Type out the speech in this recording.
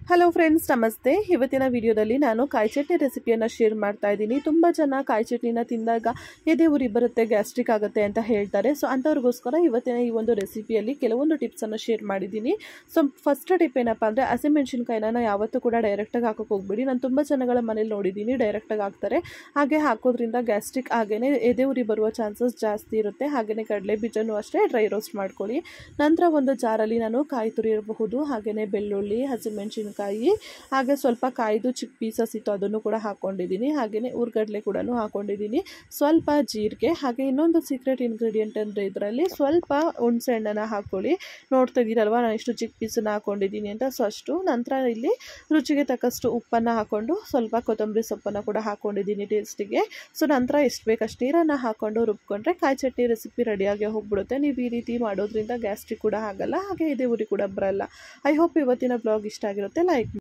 Hello friends, ನಮಸ್ತೆ. ಇವತ್ತಿನ ವಿಡಿಯೋದಲ್ಲಿ ನಾನು ಕಾಯಿ ಚಟ್ನಿ ರೆಸಿಪಿಯನ್ನು ಶೇರ್ ಮಾಡ್ತಾ ಇದ್ದೀನಿ. ತುಂಬ ಜನ ಕಾಯಿ ಚಟ್ನಿನ ತಿಂದಾಗ ಎದೆ ಉರಿ ಬರುತ್ತೆ, ಗ್ಯಾಸ್ಟ್ರಿಕ್ ಆಗುತ್ತೆ ಅಂತ ಹೇಳ್ತಾರೆ. ಸೊ ಅಂಥವ್ರಿಗೋಸ್ಕರ ಇವತ್ತಿನ ಈ ಒಂದು ರೆಸಿಪಿಯಲ್ಲಿ ಕೆಲವೊಂದು ಟಿಪ್ಸನ್ನು ಶೇರ್ ಮಾಡಿದ್ದೀನಿ. ಸೊ ಫಸ್ಟ್ ಟಿಪ್ ಏನಪ್ಪ ಅಂದರೆ, ಹಸಿಮೆಣಸಿನ್ಕಾಯಿನ ಯಾವತ್ತೂ ಕೂಡ ಡೈರೆಕ್ಟಾಗಿ ಹಾಕೋಕೆ ಹೋಗ್ಬೇಡಿ. ನಾನು ತುಂಬ ಜನಗಳ ಮನೇಲಿ ನೋಡಿದ್ದೀನಿ, ಡೈರೆಕ್ಟಾಗಿ ಹಾಕ್ತಾರೆ. ಹಾಗೆ ಹಾಕೋದ್ರಿಂದ ಗ್ಯಾಸ್ಟ್ರಿಕ್ ಹಾಗೆಯೇ ಎದೆ ಉರಿ ಬರುವ ಚಾನ್ಸಸ್ ಜಾಸ್ತಿ ಇರುತ್ತೆ. ಹಾಗೆಯೇ ಕಡಲೆ ಬೀಜನೂ ಅಷ್ಟೇ ಡ್ರೈ ರೋಸ್ಟ್ ಮಾಡ್ಕೊಳ್ಳಿ. ನಂತರ ಒಂದು ಜಾರಲ್ಲಿ ನಾನು ಕಾಯಿ ತುರಿ ಇರಬಹುದು, ಹಾಗೆಯೇ ಬೆಳ್ಳುಳ್ಳಿ, ಹಸಿಮೆಣಸಿನ್ಕಾಯಿ, ಹಾಗೆ ಸ್ವಲ್ಪ ಕಾಯ್ದು ಚಿಕ್ಕ ಪೀಸಸ್ ಇತ್ತು ಅದನ್ನು ಕೂಡ ಹಾಕೊಂಡಿದ್ದೀನಿ. ಹಾಗೆಯೇ ಉರ್ಗಡ್ಲೆ ಕೂಡ ಹಾಕೊಂಡಿದ್ದೀನಿ, ಸ್ವಲ್ಪ ಜೀರಿಗೆ. ಹಾಗೆ ಇನ್ನೊಂದು ಸೀಕ್ರೆಟ್ ಇಂಗ್ರೀಡಿಯೆಂಟ್ ಅಂದರೆ ಇದರಲ್ಲಿ ಸ್ವಲ್ಪ ಹುಣಸೆ ಹಣ್ಣನ್ನು ಹಾಕೊಳ್ಳಿ. ನೋಡ್ತಾ ಇದ್ದೀರಲ್ವ ನಾನು ಎಷ್ಟು ಚಿಕ್ಕ ಪೀಸನ್ನು ಹಾಕೊಂಡಿದ್ದೀನಿ ಅಂತ. ಸೊ ಅಷ್ಟು. ನಂತರ ಇಲ್ಲಿ ರುಚಿಗೆ ತಕ್ಕಷ್ಟು ಉಪ್ಪನ್ನು ಹಾಕ್ಕೊಂಡು ಸ್ವಲ್ಪ ಕೊತ್ತಂಬರಿ ಸೊಪ್ಪನ್ನು ಕೂಡ ಹಾಕೊಂಡಿದ್ದೀನಿ ಟೇಸ್ಟಿಗೆ. ಸೊ ನಂತರ ಎಷ್ಟು ಬೇಕಷ್ಟು ನೀರನ್ನು ಹಾಕ್ಕೊಂಡು ರುಬ್ಕೊಂಡ್ರೆ ಕಾಯಿ ಚಟ್ನಿ ರೆಸಿಪಿ ರೆಡಿಯಾಗಿ ಹೋಗ್ಬಿಡುತ್ತೆ. ನೀವು ಈ ರೀತಿ ಮಾಡೋದ್ರಿಂದ ಗ್ಯಾಸ್ಟ್ರಿಕ್ ಕೂಡ ಆಗಲ್ಲ, ಹಾಗೆ ಎದೆ ಉರಿ ಕೂಡ ಬರಲ್ಲ. ಐ ಹೋಪ್ ಇವತ್ತಿನ ಬ್ಲಾಗ್ ಇಷ್ಟ ಆಗಿರುತ್ತೆ. ಲೈಕ್